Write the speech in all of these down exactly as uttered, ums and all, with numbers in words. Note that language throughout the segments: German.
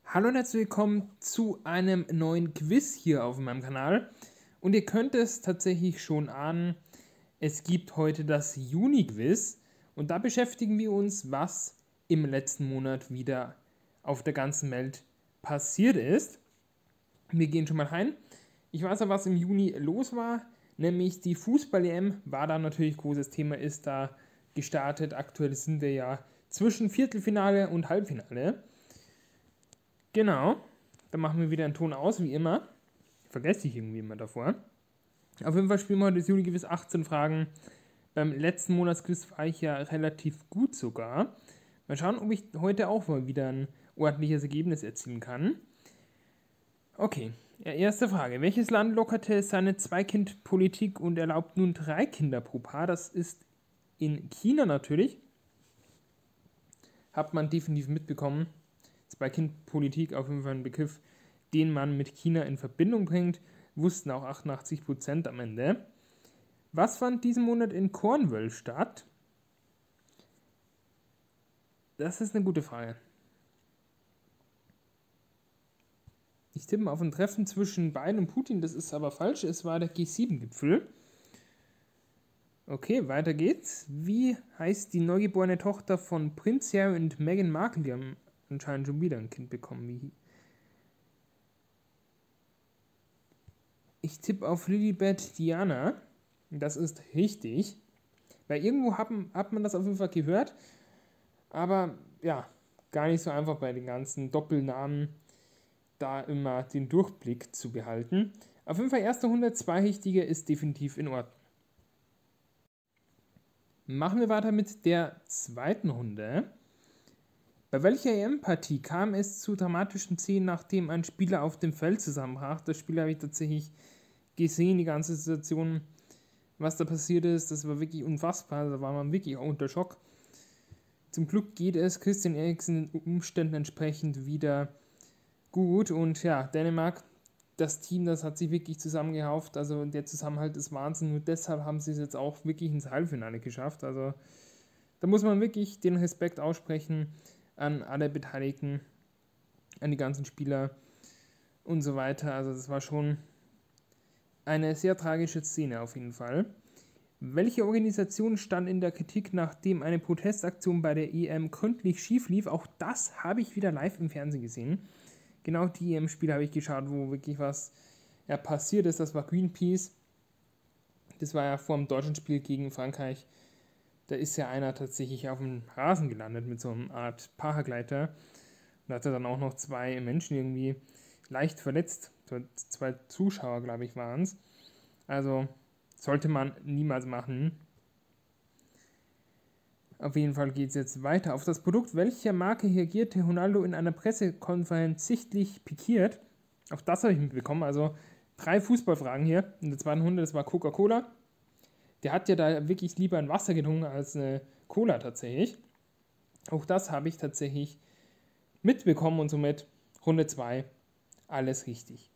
Hallo und herzlich willkommen zu einem neuen Quiz hier auf meinem Kanal. Und ihr könnt es tatsächlich schon ahnen, es gibt heute das Juni-Quiz und da beschäftigen wir uns, was im letzten Monat wieder auf der ganzen Welt passiert ist. Wir gehen schon mal rein. Ich weiß ja, was im Juni los war, nämlich die Fußball-E M war da natürlich großes Thema, ist da gestartet. Aktuell sind wir ja zwischen Viertelfinale und Halbfinale. Genau, dann machen wir wieder einen Ton aus, wie immer. Vergesse ich irgendwie immer davor. Auf jeden Fall spielen wir heute das Juni-Quiz achtzehn Fragen. Beim letzten Monatsquiz war ich ja relativ gut sogar. Mal schauen, ob ich heute auch mal wieder ein ordentliches Ergebnis erzielen kann. Okay, erste Frage. Welches Land lockerte seine Zwei-Kind-Politik und erlaubt nun drei Kinder pro Paar? Das ist in China natürlich. Hat man definitiv mitbekommen. Zwei-Kind-Politik auf jeden Fall ein Begriff, den man mit China in Verbindung bringt. Wussten auch achtundachtzig Prozent am Ende. Was fand diesen Monat in Cornwall statt? Das ist eine gute Frage. Ich tippe auf ein Treffen zwischen Biden und Putin, das ist aber falsch. Es war der G sieben Gipfel. Okay, weiter geht's. Wie heißt die neugeborene Tochter von Prinz Harry und Meghan Markle? Die haben anscheinend schon wieder ein Kind bekommen. Wie ich tippe auf Lilibet Diana. Das ist richtig. Weil irgendwo hat, hat man das auf jeden Fall gehört. Aber ja, gar nicht so einfach bei den ganzen Doppelnamen da immer den Durchblick zu behalten. Auf jeden Fall erster hundert, zwei Richtige ist definitiv in Ordnung. Machen wir weiter mit der zweiten Runde. Bei welcher E M-Partie kam es zu dramatischen Szenen, nachdem ein Spieler auf dem Feld zusammenbrach? Das Spiel habe ich tatsächlich gesehen, die ganze Situation, was da passiert ist. Das war wirklich unfassbar, da war man wirklich auch unter Schock. Zum Glück geht es Christian Eriksen den Umständen entsprechend wieder gut. Und ja, Dänemark, das Team, das hat sich wirklich zusammengehauft. Also der Zusammenhalt ist Wahnsinn. Nur deshalb haben sie es jetzt auch wirklich ins Halbfinale geschafft. Also da muss man wirklich den Respekt aussprechen an alle Beteiligten, an die ganzen Spieler und so weiter. Also das war schon eine sehr tragische Szene auf jeden Fall. Welche Organisation stand in der Kritik, nachdem eine Protestaktion bei der E M gründlich schief lief? Auch das habe ich wieder live im Fernsehen gesehen. Genau die E M-Spiele habe ich geschaut, wo wirklich was ja, passiert ist. Das war Greenpeace. Das war ja vor dem deutschen Spiel gegen Frankreich. Da ist ja einer tatsächlich auf dem Rasen gelandet mit so einer Art Paragleiter. Und hatte dann auch noch zwei Menschen irgendwie leicht verletzt. Zwei Zuschauer, glaube ich, waren es. Also sollte man niemals machen. Auf jeden Fall geht es jetzt weiter. Auf das Produkt welcher Marke reagierte Ronaldo in einer Pressekonferenz sichtlich pikiert? Auch das habe ich mitbekommen. Also drei Fußballfragen hier. In der zweiten Runde, das war Coca-Cola. Der hat ja da wirklich lieber ein Wasser getrunken als eine Cola tatsächlich. Auch das habe ich tatsächlich mitbekommen und somit Runde zwei. Alles richtig.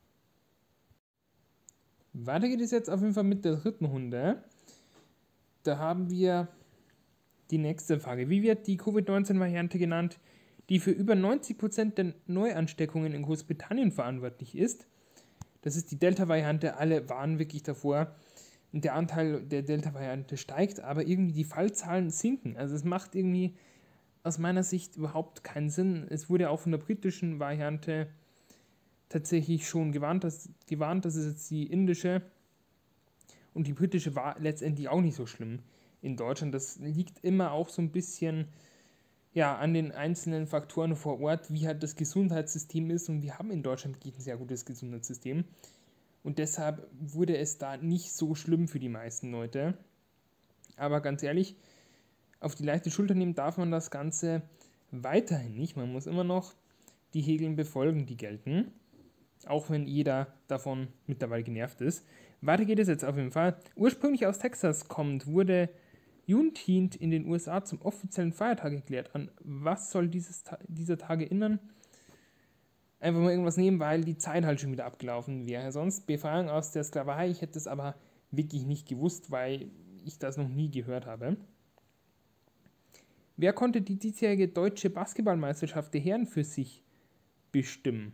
Weiter geht es jetzt auf jeden Fall mit der dritten Runde. Da haben wir die nächste Frage. Wie wird die Covid neunzehn Variante genannt, die für über neunzig Prozent der Neuansteckungen in Großbritannien verantwortlich ist? Das ist die Delta-Variante. Alle waren wirklich davor. Und der Anteil der Delta-Variante steigt, aber irgendwie die Fallzahlen sinken. Also es macht irgendwie aus meiner Sicht überhaupt keinen Sinn. Es wurde auch von der britischen Variante tatsächlich schon gewarnt, dass, gewarnt, das ist jetzt die indische. Und die britische war letztendlich auch nicht so schlimm in Deutschland. Das liegt immer auch so ein bisschen ja, an den einzelnen Faktoren vor Ort, wie halt das Gesundheitssystem ist. Und wir haben in Deutschland wirklich ein sehr gutes Gesundheitssystem. Und deshalb wurde es da nicht so schlimm für die meisten Leute. Aber ganz ehrlich, auf die leichte Schulter nehmen darf man das Ganze weiterhin nicht. Man muss immer noch die Regeln befolgen, die gelten. Auch wenn jeder davon mittlerweile genervt ist. Weiter geht es jetzt auf jeden Fall. Ursprünglich aus Texas kommt, wurde Juneteenth in den U S A zum offiziellen Feiertag erklärt. An was soll dieses, dieser Tag erinnern? Einfach mal irgendwas nehmen, weil die Zeit halt schon wieder abgelaufen wäre. Sonst Befreiung aus der Sklaverei. Ich hätte es aber wirklich nicht gewusst, weil ich das noch nie gehört habe. Wer konnte die diesjährige deutsche Basketballmeisterschaft der Herren für sich bestimmen.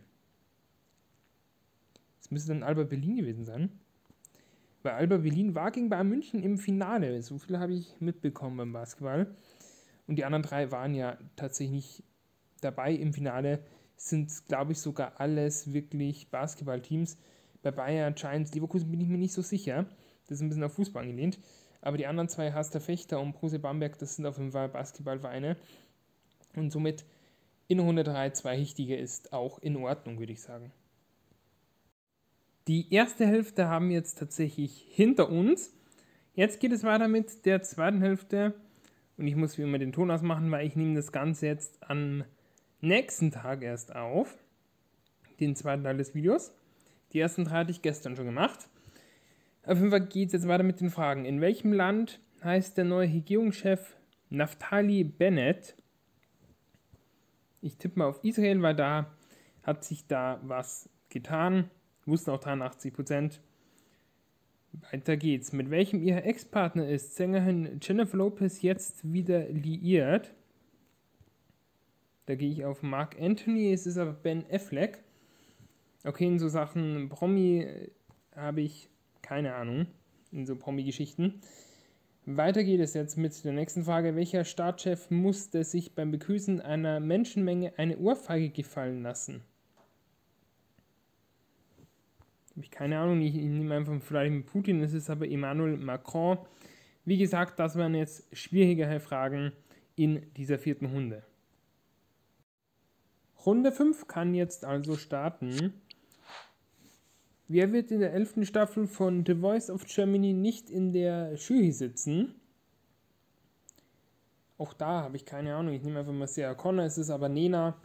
Das müsste dann Alba Berlin gewesen sein. Weil Alba Berlin war gegen Bayern München im Finale. So viel habe ich mitbekommen beim Basketball. Und die anderen drei waren ja tatsächlich nicht dabei im Finale. Sind, glaube ich, sogar alles wirklich Basketballteams. Bei Bayern, Giants, Leverkusen bin ich mir nicht so sicher. Das ist ein bisschen auf Fußball angelehnt. Aber die anderen zwei, Haster Fechter und Brose Bamberg, das sind auf jeden Fall Basketballvereine. Und somit in Runde drei zwei richtige ist auch in Ordnung, würde ich sagen. Die erste Hälfte haben wir jetzt tatsächlich hinter uns. Jetzt geht es weiter mit der zweiten Hälfte. Und ich muss wie immer den Ton ausmachen, weil ich nehme das Ganze jetzt am nächsten Tag erst auf. Den zweiten Teil des Videos. Die ersten drei hatte ich gestern schon gemacht. Auf jeden Fall geht es jetzt weiter mit den Fragen. In welchem Land heißt der neue Regierungschef Naftali Bennett? Ich tippe mal auf Israel, weil da hat sich da was getan. Wussten auch dreiundachtzig Prozent. Weiter geht's. Mit welchem ihr Ex-Partner ist Sängerin Jennifer Lopez jetzt wieder liiert? Da gehe ich auf Mark Anthony, es ist aber Ben Affleck. Okay, in so Sachen Promi habe ich keine Ahnung, in so Promi-Geschichten. Weiter geht es jetzt mit der nächsten Frage. Welcher Staatschef musste sich beim Begrüßen einer Menschenmenge eine Ohrfeige gefallen lassen? Habe ich keine Ahnung, ich, ich nehme einfach Vladimir Putin, es ist aber Emmanuel Macron. Wie gesagt, das waren jetzt schwierigere Fragen in dieser vierten Runde. Runde fünf kann jetzt also starten. Wer wird in der elften Staffel von The Voice of Germany nicht in der Jury sitzen? Auch da habe ich keine Ahnung. Ich nehme einfach mal Sarah Connor. Es ist aber Nena.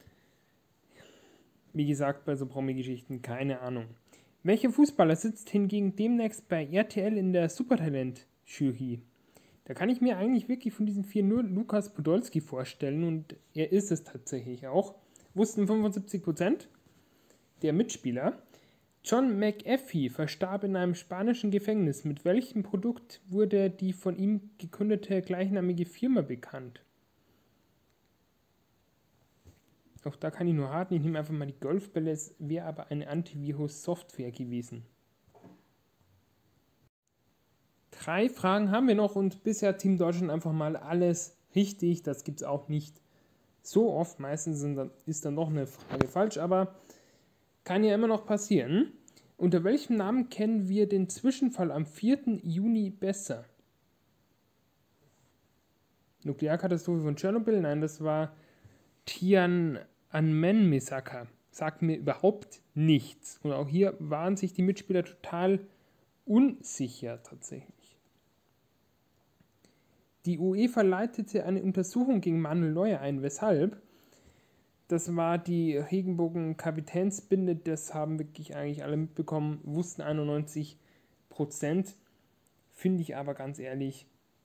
Wie gesagt, bei so Promi-Geschichten keine Ahnung. Welcher Fußballer sitzt hingegen demnächst bei R T L in der Supertalent-Jury? Da kann ich mir eigentlich wirklich von diesen vier nur Lukas Podolski vorstellen und er ist es tatsächlich auch. Wussten fünfundsiebzig Prozent der Mitspieler. John McAfee verstarb in einem spanischen Gefängnis. Mit welchem Produkt wurde die von ihm gegründete gleichnamige Firma bekannt? Auch da kann ich nur raten, ich nehme einfach mal die Golfbälle, es wäre aber eine Antivirus-Software gewesen. Drei Fragen haben wir noch und bisher Team Deutschland einfach mal alles richtig. Das gibt es auch nicht so oft. Meistens sind dann, ist dann noch eine Frage falsch, aber kann ja immer noch passieren. Unter welchem Namen kennen wir den Zwischenfall am vierten Juni besser? Nuklearkatastrophe von Tschernobyl? Nein, das war Tiananmen-Massaker. Sagt mir überhaupt nichts. Und auch hier waren sich die Mitspieler total unsicher tatsächlich. Die UEFA leitete eine Untersuchung gegen Manuel Neuer ein. Weshalb? Das war die Regenbogen-Kapitänsbinde, das haben wirklich eigentlich alle mitbekommen, wussten einundneunzig Prozent. Finde ich aber ganz ehrlich,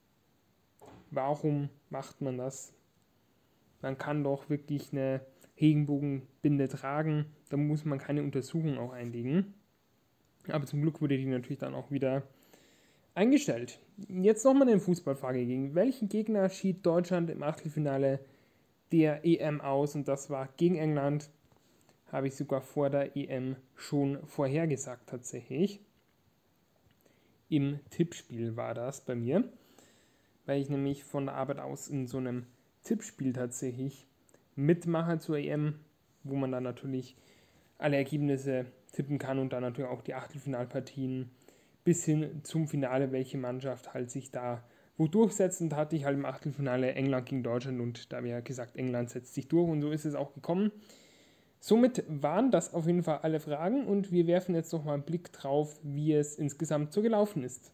warum macht man das? Man kann doch wirklich eine Regenbogenbinde tragen, da muss man keine Untersuchung auch einlegen. Aber zum Glück wurde die natürlich dann auch wieder eingestellt. Jetzt nochmal eine Fußballfrage. Gegen welchen Gegner schied Deutschland im Achtelfinale der E M aus? Und das war gegen England. Habe ich sogar vor der E M schon vorhergesagt tatsächlich. Im Tippspiel war das bei mir. Weil ich nämlich von der Arbeit aus in so einem Tippspiel tatsächlich mitmache zur E M, wo man dann natürlich alle Ergebnisse tippen kann und dann natürlich auch die Achtelfinalpartien bis hin zum Finale, welche Mannschaft halt sich da wo durchsetzt. Und hatte ich halt im Achtelfinale England gegen Deutschland und da habe ich ja gesagt, England setzt sich durch und so ist es auch gekommen. Somit waren das auf jeden Fall alle Fragen und wir werfen jetzt nochmal einen Blick drauf, wie es insgesamt so gelaufen ist.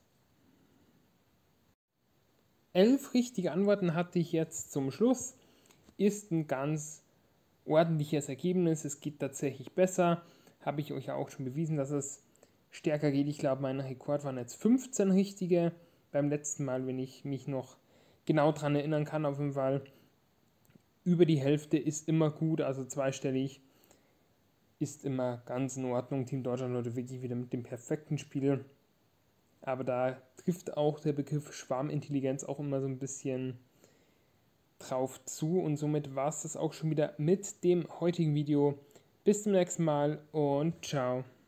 Elf richtige Antworten hatte ich jetzt zum Schluss. Ist ein ganz ordentliches Ergebnis. Es geht tatsächlich besser. Habe ich euch ja auch schon bewiesen, dass es stärker geht. Ich glaube, mein Rekord waren jetzt fünfzehn richtige. Beim letzten Mal, wenn ich mich noch genau daran erinnern kann, auf jeden Fall. Über die Hälfte ist immer gut, also zweistellig ist immer ganz in Ordnung. Team Deutschland heute wirklich wieder mit dem perfekten Spiel. Aber da trifft auch der Begriff Schwarmintelligenz auch immer so ein bisschen drauf zu. Und somit war es das auch schon wieder mit dem heutigen Video. Bis zum nächsten Mal und ciao.